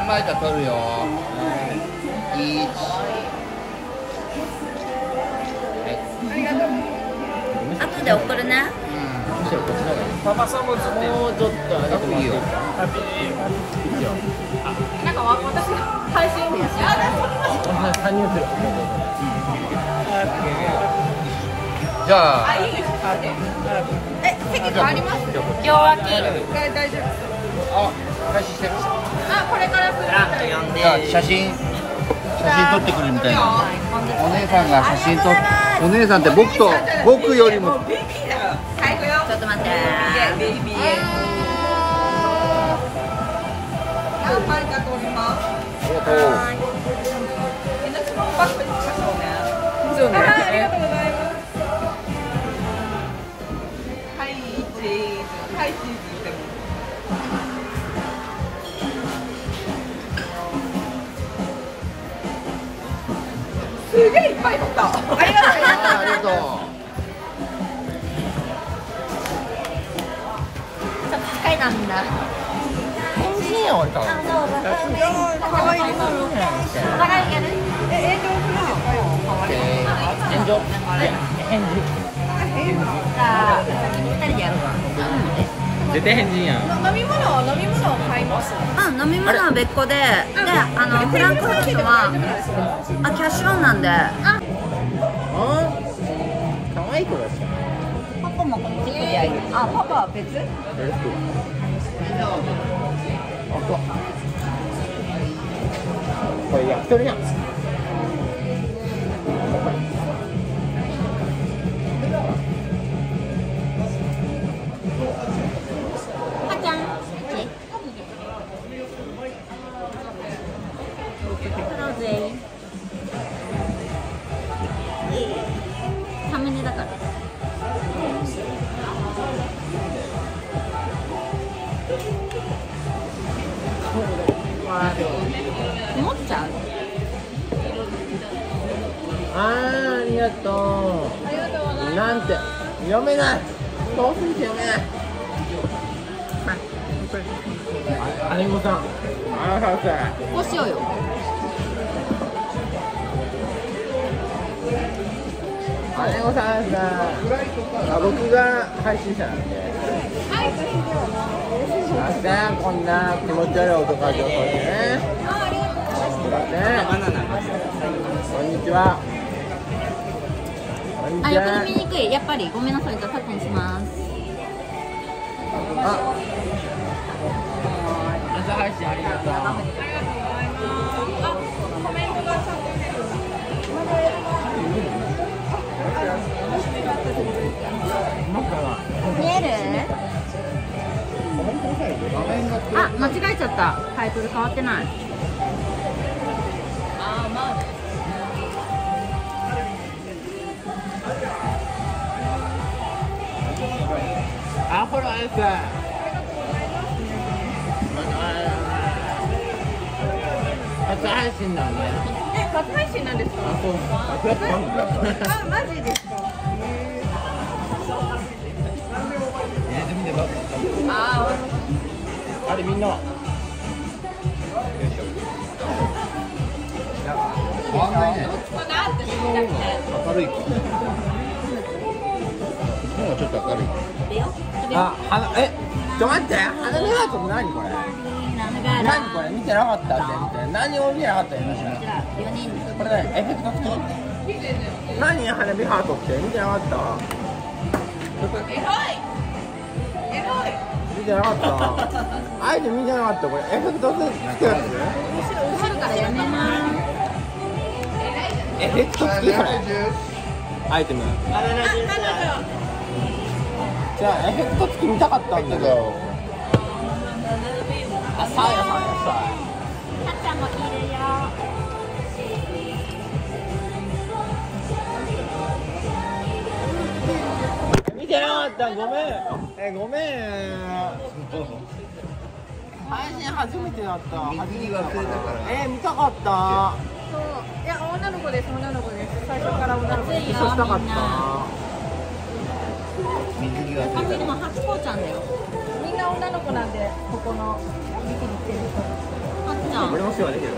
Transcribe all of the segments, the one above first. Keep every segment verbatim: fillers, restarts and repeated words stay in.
まえたら取るよ。いち。 ありがとう。後で送るね。 むしろこっちの方がいい。 パパさんももうちょっとあげてもらっていいか。 なんか私配信でやし。あ、 三人する。 じゃあ。 え、席変わります。両脇。大丈夫。 あ、開始してる。 あ、これからするみたい。 じゃあ写真写真撮ってくるみたいな。お姉さんが写真撮っお姉さんって僕と僕よりも。 ちょっと待って。ベイビー。何枚か撮ります。 ありがとう。 そうね。 ありがとうございます。はい、チーズ。はい、チーズでも。すげえいっぱい撮った。ありがとう。 ありがとう。 ちょっと機械なんだ。 変身や俺多分。 可愛いです。お互いやる。え、炎上するんですかよ。 炎上。返事。 じゃあ、先に二人でやるわ。 絶対変人やん。 飲み物は飲み物を買います。うん、飲み物は別個で、で、あのフランクフルトはあキャッシュオンなんで。あ、 可愛い子だし。 パパもこっち来りゃいい。あ、パパは別？ 別。これ焼き鳥やん。 サムネだから。持っちゃう。 あー、ありがとう。 ありがとうございます。 なんて読めない。遠すぎて読めない。姉御さん。あらさ。 こうしようよ。 姉御さんさ、あ、僕が配信者なんで。 はい。 すいません、こんな気持ち悪い音が上手でね。 あ、ありがとうございます。 すいません。こんにちは。こんにあ、 ちは。 横に見にくい。やっぱりごめんなさい。じゃあタップにします。 あ、朝配信ありがとう。 ありがとうございます。あ、コメントがちゃんと出る。見える？あ、間違えちゃった。タイトル変わってない。あ、まあ。 あ、ほら、あれさ。初配信なんで。 え、初配信なんですか？ あ、そう。 あ、マジですか？ああれみんな。 変わんないね。明るいか。もうちょっと明るい。 あ、はな、え、ちょっと待って、花見ハートって何これ。何これ、見てなかったって、みたいな、何を見てなかったよ、私。これね、エフェクト付き。何、花火ハートって、見てなかった。 エロい。エロい。 見てなかった。あえて見てなかった、これ、エフェクト付きやつ。 後ろからやめます。 エフェクト付き、これ。アイテム。じゃあエフェクト付き見たかったんだけど。あ、さあやさんやさ。 たっちゃんもいるよ。 見てなかった、ごめん。え、ごめん。配信初めてだった。 見切り忘れたからえー、見たかった。 そう。いや、女の子です、女の子です。最初から女の子です。 一緒したかった。 水着忘あ、でれたも初子ちゃんだよ。みんな女の子なんで、ここのビキニ着てる人。はっちゃの。 俺も世話できる。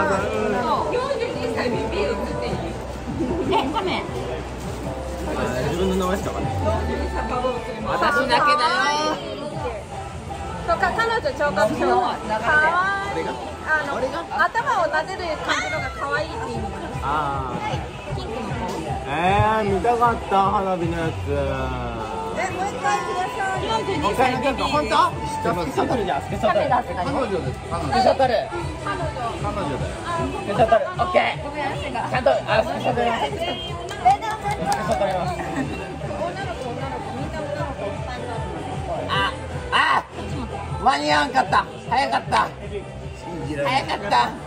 え、カメ。 自分の名前しかわかんない。 私だけだよ。 とか彼女聴覚障害。かわいい。あの頭を撫でる感じのが可愛いっていう意味。 ああ。ええ、見たかった花火のやつ。 え、もう一回ください。 よんじゅうにさいビビ。 本当？スペシャトルじゃん、スペシャトル。 彼女です彼女スペシャトル。 彼女だよスペシャトル。オッケー。 ごめん、汗が。 ちゃんとあスペシャトルやります。スペシャトルやります。 女の子、女の子、みんな女の子。 あ、あ、間に合わんかった。早かった。早かった。早かった。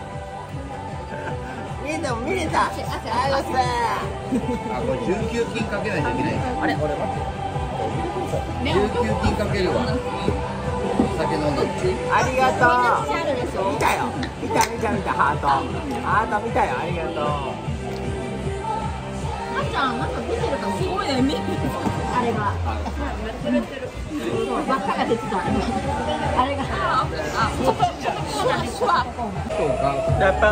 見れたも見れた。あ、よっしゃ。 あ、これじゅうきゅうきんかけないといけない。 あれ、俺待って。 じゅうきゅうきんかけるわ。お酒飲んでる。 ありがとう。見たよ。見た見た見たハート。ハート見たよ。ありがとう。 あんちゃん、なんか出てるかすごいね、見える。あれが。輪っかが出てた。あれが。あ、ちょっと、ちょっと、そうだね、シュワ。 やっぱ。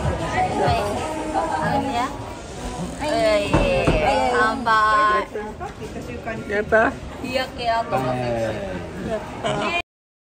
あれね。えい、乾杯。 やっぱ。 日焼けやと思って。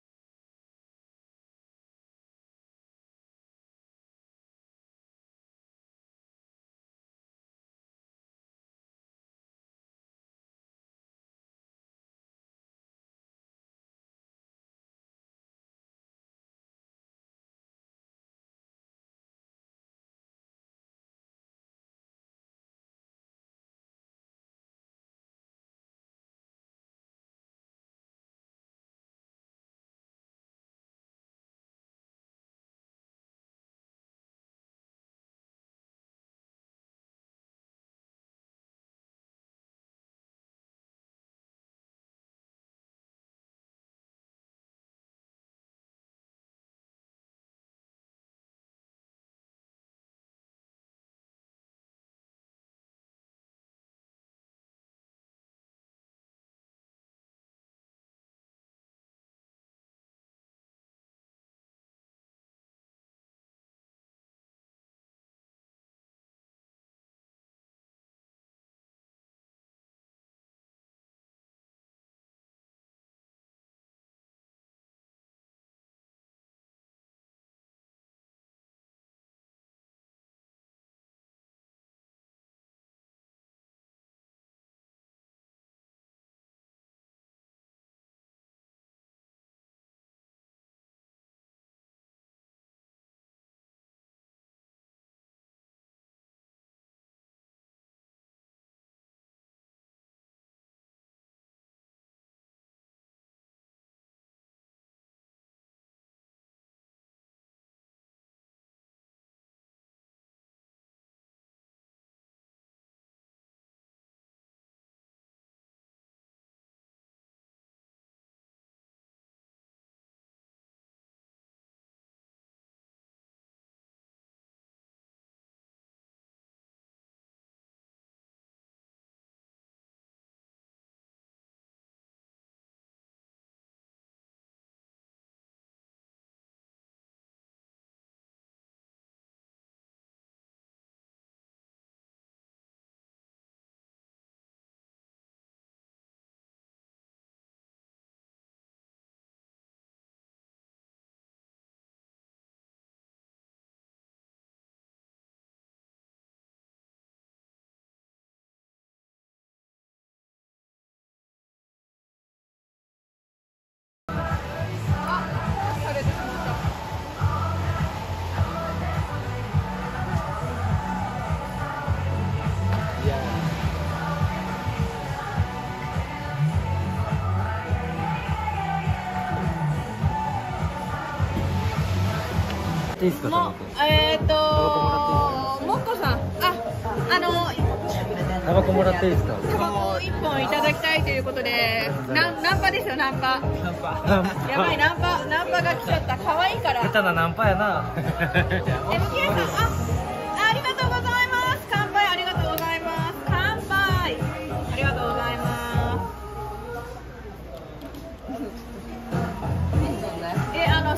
いいですか？ もえっ、ー、ともっこさん、あ、あのタバコもらっていいですか？ タバコ一本いただきたいということで、ナンナンパですよ、ナンパ。 ナンパ。 やばい、ナンパナンパが来ちゃった。可愛いから。 下手なナンパやな。 エムケー さん、あ、ありがとうございます。乾杯、ありがとうございます。乾杯、ありがとうございます。